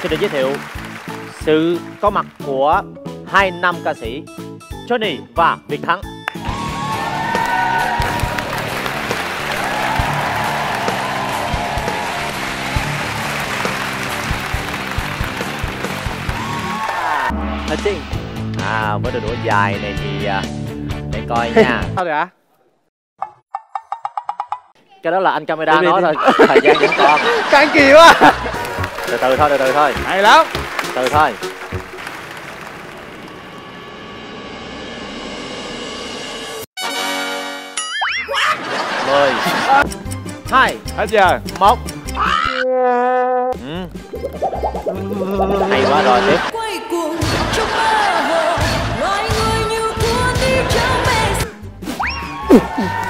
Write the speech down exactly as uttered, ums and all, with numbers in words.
xin được giới thiệu sự có mặt của hai nam ca sĩ Johnny và Việt Thắng. À, Trinh. À, với đôi đũa dài này thì à, để coi nha. Sao rồi ạ? Cái đó là anh camera Đi, nói đi, thôi, thời gian vẫn còn. Căng kỳ quá. Từ từ thôi, từ từ thôi. Hay lắm. Từ thôi. Mười, hai, Hết giờ. một. Ừ. Hay quá rồi, tiếp. Quay cuồng trong mơ hồ, loài người như cuốn đi trong mê.